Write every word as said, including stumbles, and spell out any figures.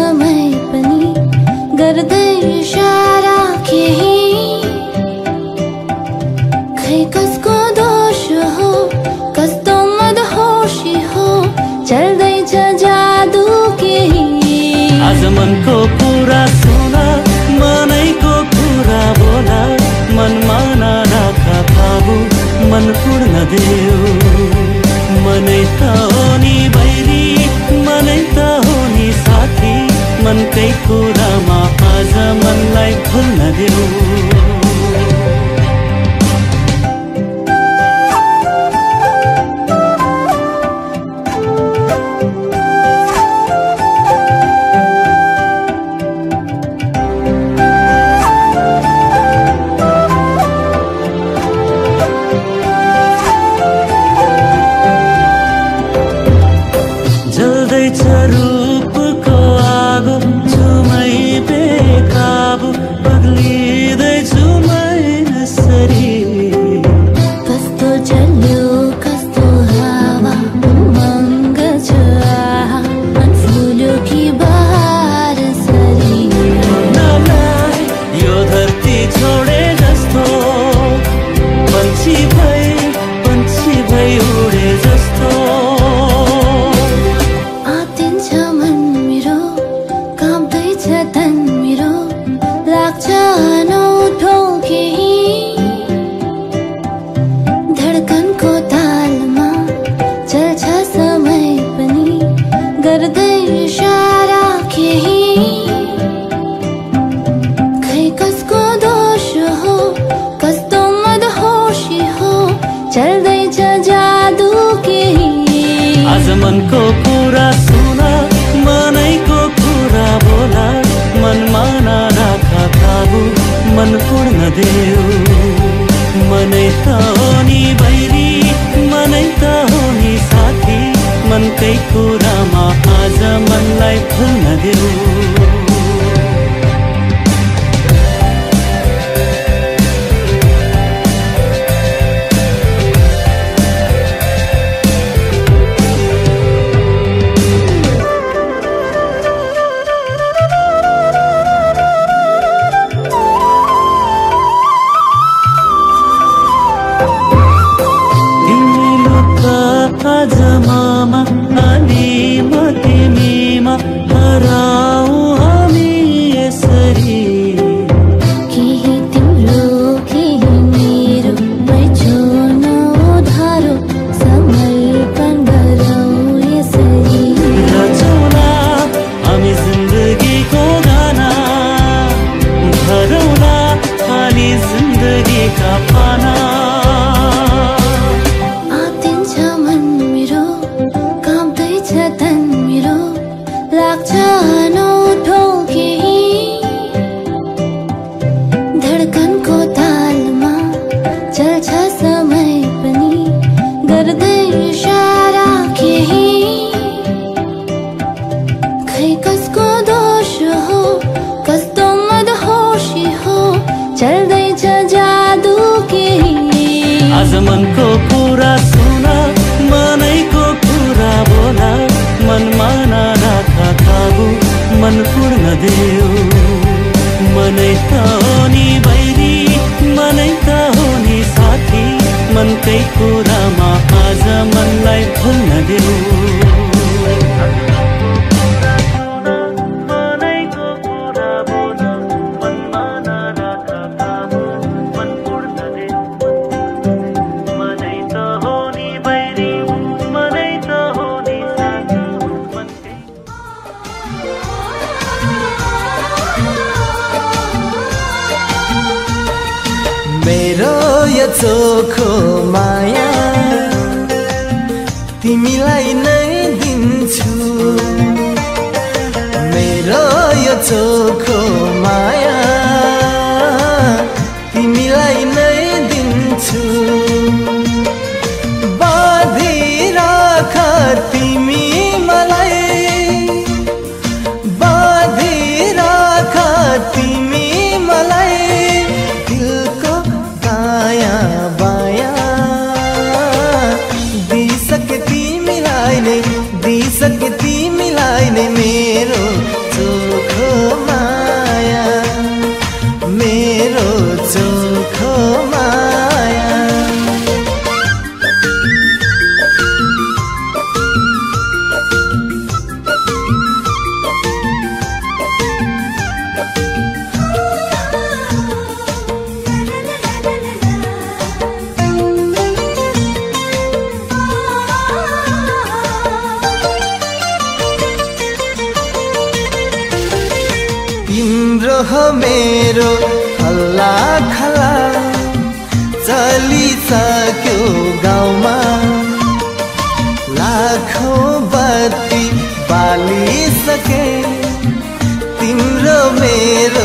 समय पनि गर्दै इशारा केही खै कसको दोष हो कस्तो मदहोशी हो चल्दैछ जादु केही आज मनको कुरा सुन मनैको कुरा बोला मनमा नराख काबु मन पूर्ण देऊ मनै त हो नि बैरी मनै त हो नि साथी मनकै कुरामा आज मनलाई भुल्न देऊ रूपको आगो छुमै बेकाबु पग्लिँदैछु मै यसरी कस्तो झल्यो कस्तो हावा उमङ्ग छ मन फुल्यो कि बहार सरी नलाई यो धरती छोडे जस्तो पन्छी भई पन्छी भई उडे जस्तो धडकनको तालमा चल्छ समय पनि गर्दै इशारा केही खै कसको दोष हो कस्तो मदहोशी हो चल्दैछ जादु केही आज मनको कुरा सुन मनैको कुरा बोला मनमा नराख काबु मन पूर्ण देऊ मनै त हो नि बैरी मनै त हो नि साथी मनकै कुरामा आज मनलाई भुल्न देऊ जमामा अनि म तिमीमा हराऊ हामी यसरी केही तिम्रो केही मेरो बैठोन उधारो समर्पण गरौँ यसरी रचौला हामी जिन्दगीको गाना भरौला खाली जिन्दगीका पाना लाग्छ अनौठो केही धडकनको तालमा चल्छ समय पनि गर्दै इशारा केही खै कसको दोष हो कस्तो मदहोशी हो चल्दैछ जादु केही आज मनको कुरा सुन मनैको कुरा बोला मनमा नराख काबु मन पूर्ण देऊ मनै त हो नि बैरी मनै त हो नि साथी मनकै कुरामा आज मनलाई भुल्न देऊ मेरो यो चोखो माया तिमीलाई नै दिन्छु मेरो यो चोखो माया तिमीलाई नै दिन्छु बाँधिराख तिमी मलाई बाँधिराख तिमी मलाई दिलको दाया बाया दिइसके तिमीलाई नै दिइसके तिमीलाई नै मेरो तिम्रो हो मेरो हल्ला खला चलिसक्यो गाउँमा लाखौं बत्ती बालिसके तिम्रो मेरो